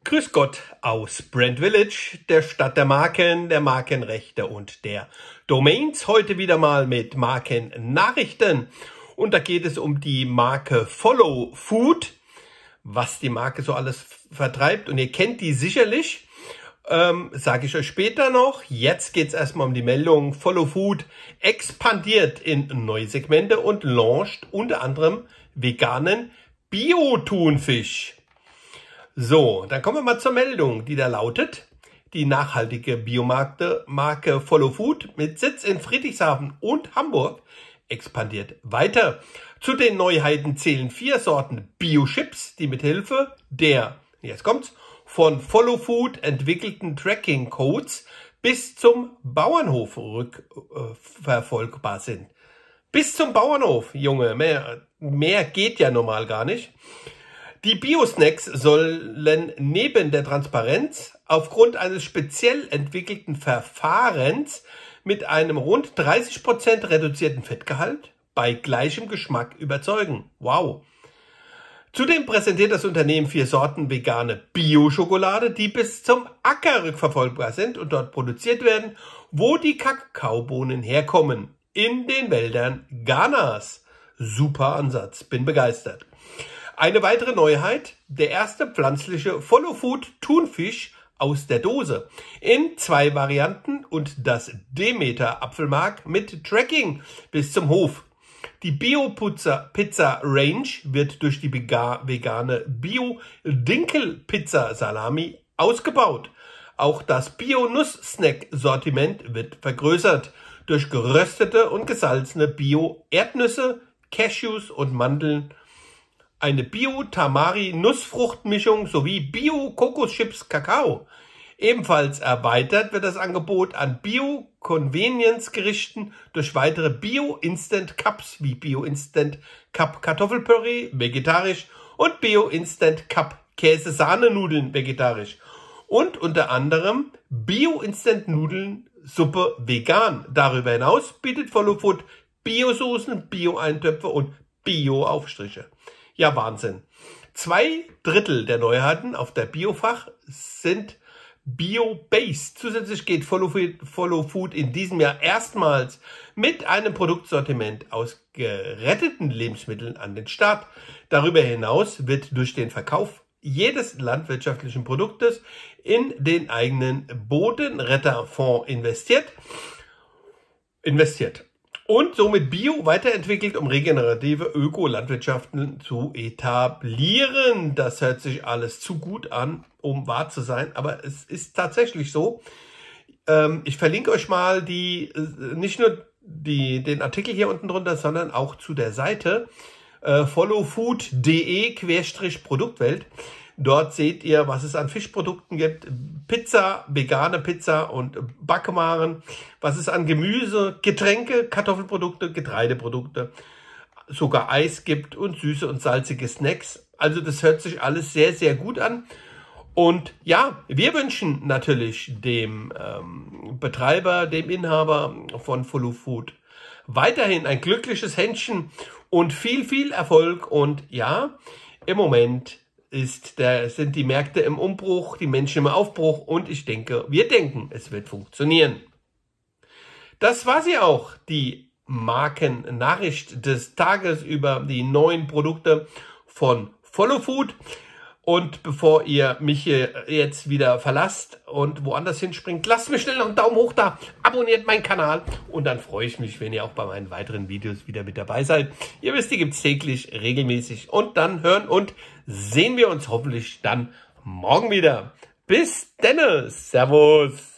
Grüß Gott aus Brand Village, der Stadt der Marken, der Markenrechte und der Domains. Heute wieder mal mit Markennachrichten. Und da geht es um die Marke Follow Food, was die Marke so alles vertreibt. Und ihr kennt die sicherlich, sage ich euch später noch. Jetzt geht es erstmal um die Meldung. Follow Food expandiert in neue Segmente und launcht unter anderem veganen Bio-Thunfisch. So, dann kommen wir mal zur Meldung, die da lautet: Die nachhaltige Biomarke Follow Food mit Sitz in Friedrichshafen und Hamburg expandiert weiter. Zu den Neuheiten zählen 4 Sorten Bio-Chips, die mit Hilfe der, jetzt kommt's, von Follow Food entwickelten Tracking-Codes bis zum Bauernhof rückverfolgbar sind. Bis zum Bauernhof, Junge, mehr geht ja normal gar nicht. Die Bio-Snacks sollen neben der Transparenz aufgrund eines speziell entwickelten Verfahrens mit einem rund 30% reduzierten Fettgehalt bei gleichem Geschmack überzeugen. Wow! Zudem präsentiert das Unternehmen 4 Sorten vegane Bio-Schokolade, die bis zum Acker rückverfolgbar sind und dort produziert werden, wo die Kakaobohnen herkommen. In den Wäldern Ghanas. Super Ansatz, bin begeistert. Eine weitere Neuheit: der erste pflanzliche Follow Food Thunfisch aus der Dose. In 2 Varianten und das Demeter Apfelmark mit Tracking bis zum Hof. Die Bio-Pizza Range wird durch die vegane Bio-Dinkel-Pizza-Salami ausgebaut. Auch das Bio-Nuss-Snack-Sortiment wird vergrößert durch geröstete und gesalzene Bio-Erdnüsse, Cashews und Mandeln, eine Bio-Tamari-Nussfruchtmischung sowie Bio-Kokoschips Kakao. Ebenfalls erweitert wird das Angebot an Bio-Convenience-Gerichten durch weitere Bio-Instant-Cups wie Bio-Instant-Cup Kartoffelpüree vegetarisch und Bio-Instant-Cup Käse-Sahne-Nudeln vegetarisch und unter anderem Bio-Instant-Nudeln-Suppe vegan. Darüber hinaus bietet Follow Food Bio-Soßen, Bio-Eintöpfe und Bio-Aufstriche. Ja, Wahnsinn. 2/3 der Neuheiten auf der Biofach sind Bio-Based. Zusätzlich geht Follow Food in diesem Jahr erstmals mit einem Produktsortiment aus geretteten Lebensmitteln an den Start. Darüber hinaus wird durch den Verkauf jedes landwirtschaftlichen Produktes in den eigenen Bodenretterfonds investiert und somit Bio weiterentwickelt, um regenerative Ökolandwirtschaften zu etablieren. Das hört sich alles zu gut an, um wahr zu sein, aber es ist tatsächlich so. Ich verlinke euch mal nicht nur den Artikel hier unten drunter, sondern auch zu der Seite followfood.de/Produktwelt. Dort seht ihr, was es an Fischprodukten gibt, Pizza, vegane Pizza und Backwaren, was es an Gemüse, Getränke, Kartoffelprodukte, Getreideprodukte, sogar Eis gibt und süße und salzige Snacks. Also das hört sich alles sehr, sehr gut an. Und ja, wir wünschen natürlich dem Betreiber, dem Inhaber von Follow Food weiterhin ein glückliches Händchen und viel, viel Erfolg. Und ja, im Moment sind die Märkte im Umbruch, die Menschen im Aufbruch und wir denken, es wird funktionieren. Das war sie auch, die Markennachricht des Tages über die neuen Produkte von Follow Food. Und bevor ihr mich hier jetzt wieder verlasst und woanders hinspringt, lasst mir schnell noch einen Daumen hoch da, abonniert meinen Kanal und dann freue ich mich, wenn ihr auch bei meinen weiteren Videos wieder mit dabei seid. Ihr wisst, die gibt es täglich, regelmäßig und dann hören und sehen wir uns hoffentlich dann morgen wieder. Bis denne, Servus!